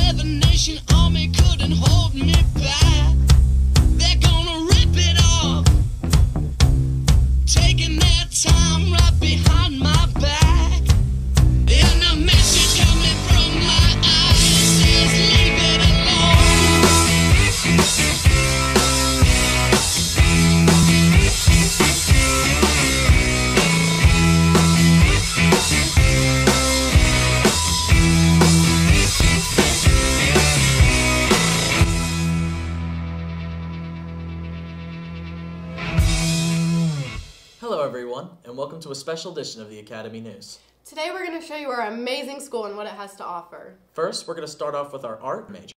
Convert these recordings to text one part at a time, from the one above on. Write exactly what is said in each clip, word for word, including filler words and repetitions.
Seven Nation Army couldn't hold me back. They're gonna rip it off, taking their time right behind my back. And a message coming from my eyes says, leave it alone. Hello everyone, and welcome to a special edition of the Academy News. Today we're going to show you our amazing school and what it has to offer. First, we're going to start off with our art major.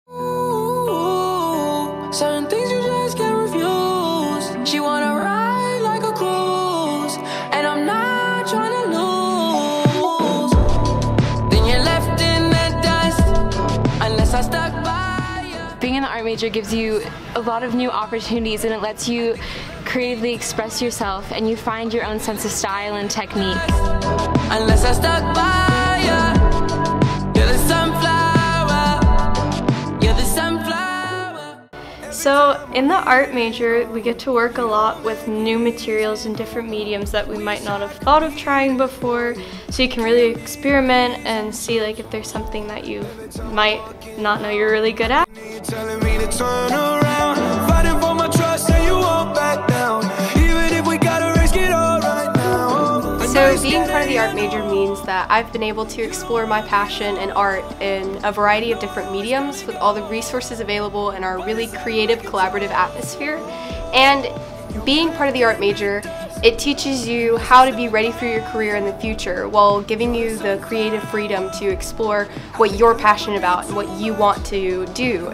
Ooh, certain things you just can't refuse. She wanna ride like a cruise, and I'm not trying to lose. Then you're left in the dust, unless I stuck by you. Being in the art major gives you a lot of new opportunities, and it lets you creatively express yourself, and you find your own sense of style and technique. Unless I stuck by you, you're the sunflower, you're the sunflower. So in the art major, we get to work a lot with new materials and different mediums that we might not have thought of trying before. So you can really experiment and see like if there's something that you might not know you're really good at. Telling me to turn around, fighting for my trust, and you won't back down. Even if we gotta risk it all right now. So being part of the art major means that I've been able to explore my passion in art in a variety of different mediums with all the resources available in our really creative, collaborative atmosphere. And being part of the art major, it teaches you how to be ready for your career in the future while giving you the creative freedom to explore what you're passionate about and what you want to do. You're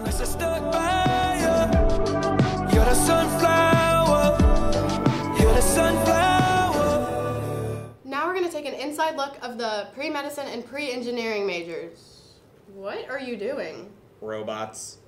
the sunflower, you're the sunflower. Now we're going to take an inside look of the pre-medicine and pre-engineering majors. What are you doing? Robots.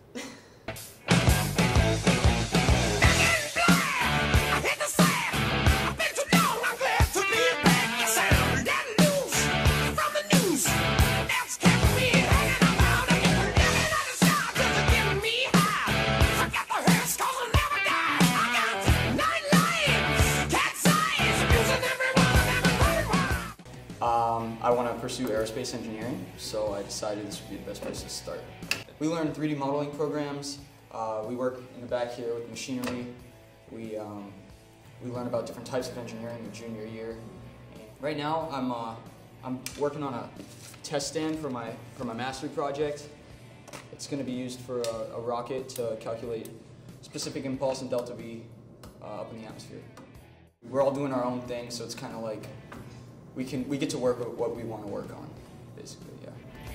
Um, I want to pursue aerospace engineering, so I decided this would be the best place to start. We learn three D modeling programs. Uh, we work in the back here with machinery. We, um, we learn about different types of engineering in junior year. Right now, I'm, uh, I'm working on a test stand for my, for my mastery project. It's going to be used for a, a rocket to calculate specific impulse and delta V uh, up in the atmosphere. We're all doing our own thing, so it's kind of like we can we get to work with what we want to work on, basically, yeah.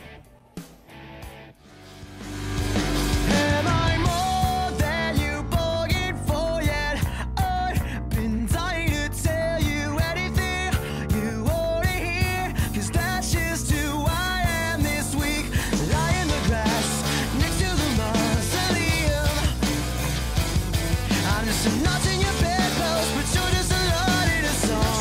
Am I more than you bargained for yet? I've been dying to tell you anything you wanna hear, 'cause that's just who I am this week. Lie in the grass next to the mausoleum. I'm just a notch in your bedpost, but you're just a lot in a song.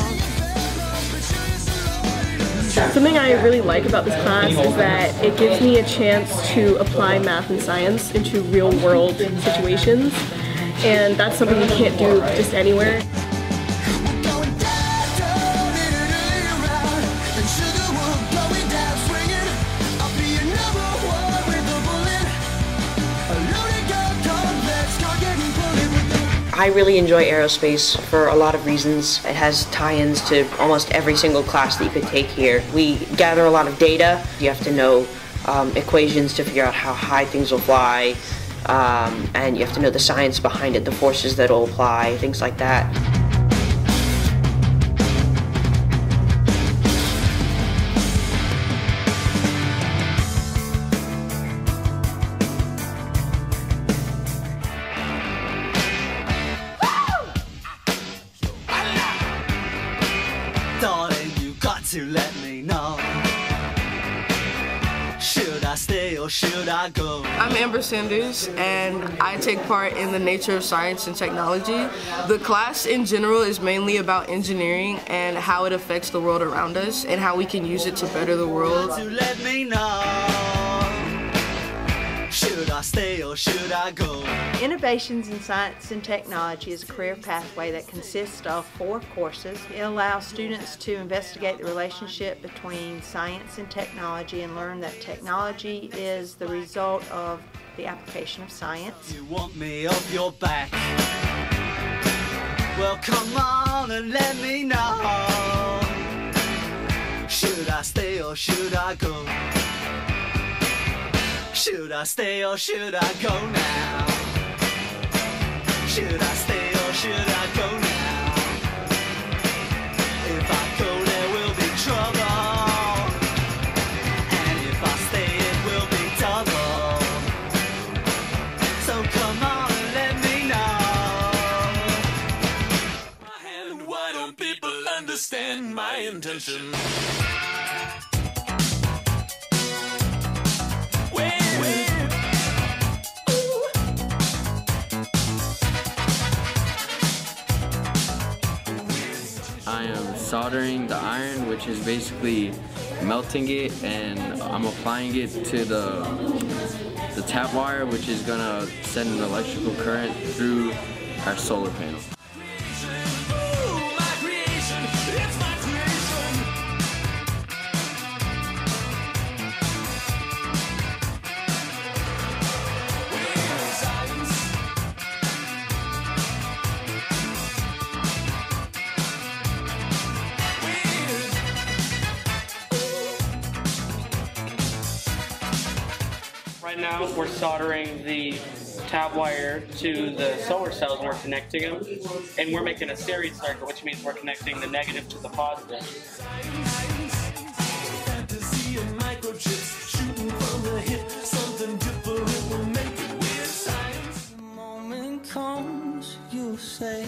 Something I really like about this class is that it gives me a chance to apply math and science into real world situations, and that's something you can't do just anywhere. I really enjoy aerospace for a lot of reasons. It has tie-ins to almost every single class that you could take here. We gather a lot of data. You have to know um, equations to figure out how high things will fly, um, and you have to know the science behind it, the forces that will apply, things like that. Darling, you got to let me know. Should I stay or should I go? I'm Amber Sanders, and I take part in the Nature of Science and Technology. The class in general is mainly about engineering and how it affects the world around us and how we can use it to better the world. To let me know. stay or should I go? Innovations in Science and Technology is a career pathway that consists of four courses. It allows students to investigate the relationship between science and technology and learn that technology is the result of the application of science. You want me off your back? Well, come on and let me know. Should I stay or should I go? Should I stay or should I go now? Should I stay or should I go now? If I go there will be trouble, and if I stay it will be double. So come on and let me know. And why don't people understand my intention? I am soldering the iron, which is basically melting it, and I'm applying it to the the tap wire, which is gonna send an electrical current through our solar panel. Right now we're soldering the tap wire to the solar cells and we're connecting them. And we're making a series circuit, which means we're connecting the negative to the positive. The moment comes, you'll say,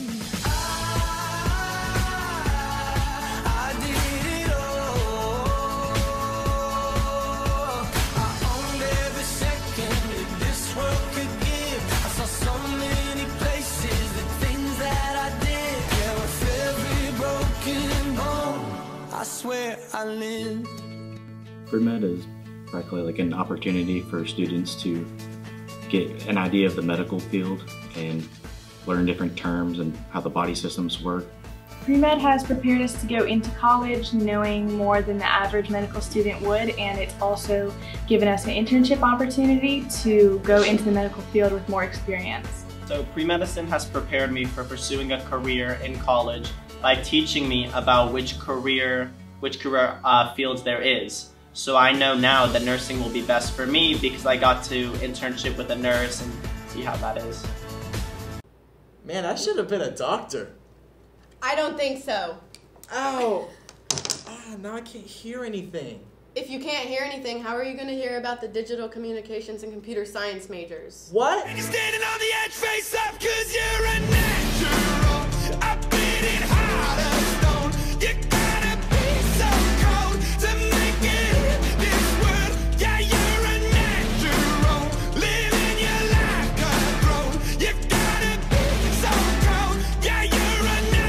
I swear I lived. Pre-Med is practically like an opportunity for students to get an idea of the medical field and learn different terms and how the body systems work. Pre-Med has prepared us to go into college knowing more than the average medical student would, and it's also given us an internship opportunity to go into the medical field with more experience. So pre-medicine has prepared me for pursuing a career in college by teaching me about which career, which career uh, fields there is. So I know now that nursing will be best for me because I got to internship with a nurse and see how that is. Man, I should have been a doctor. I don't think so. Ow! Ah, now I can't hear anything. If you can't hear anything, how are you going to hear about the digital communications and computer science majors? What? You're standing on the edge, face up, cause you're a natural. I beat it hard as stone. You gotta be so cold to make it in this world. Yeah, you're a natural. Living your life control. You gotta be so cold. Yeah, you're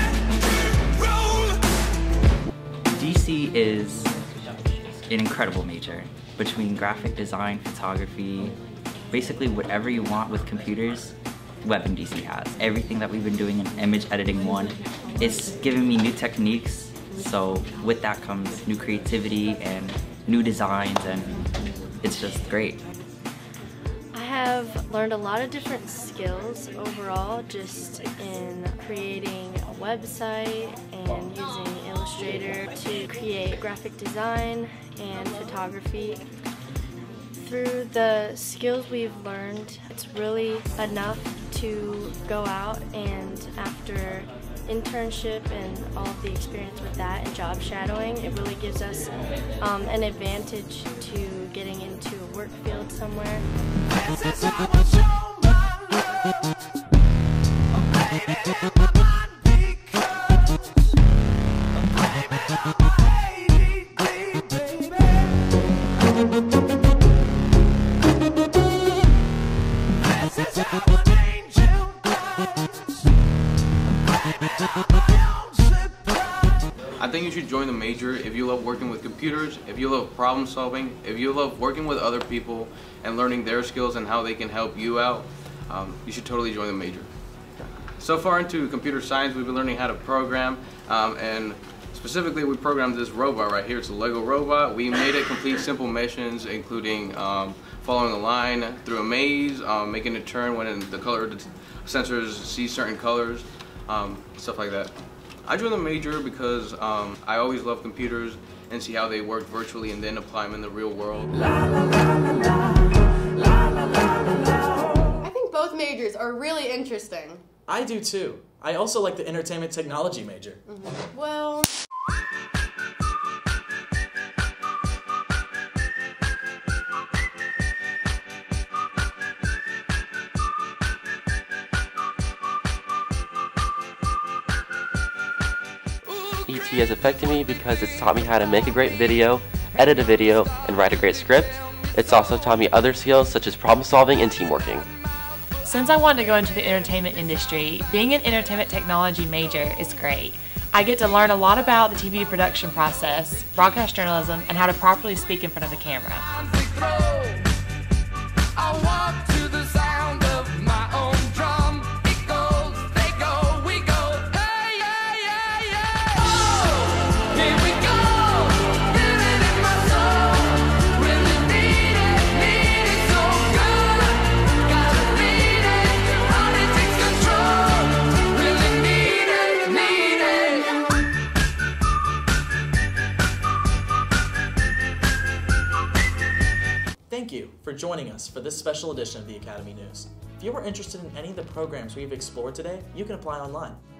a natural. D C is an incredible major between graphic design, photography, basically whatever you want with computers. WebMD C has. Everything that we've been doing in image editing one, it's given me new techniques, so with that comes new creativity and new designs, and it's just great. I have learned a lot of different skills overall just in creating a website and using Illustrator to create graphic design and photography. Through the skills we've learned, it's really enough to go out and after internship and all of the experience with that and job shadowing, it really gives us um, an advantage to getting into a work field somewhere. I think you should join the major if you love working with computers, if you love problem solving, if you love working with other people and learning their skills and how they can help you out. Um, you should totally join the major. So far into computer science, we've been learning how to program, um, and specifically we programmed this robot right here. It's a Lego robot. We made it complete simple missions, including um, following a line through a maze, um, making a turn when the color sensors see certain colors, um, stuff like that. I joined the major because um, I always love computers and see how they work virtually and then apply them in the real world. I think both majors are really interesting. I do too. I also like the entertainment technology major. Mm-hmm. Well... E T has affected me because it's taught me how to make a great video, edit a video, and write a great script. It's also taught me other skills such as problem solving and teamworking. Since I wanted to go into the entertainment industry, being an entertainment technology major is great. I get to learn a lot about the T V production process, broadcast journalism, and how to properly speak in front of the camera. Thank you for joining us for this special edition of the Academy News. If you are interested in any of the programs we've explored today, you can apply online.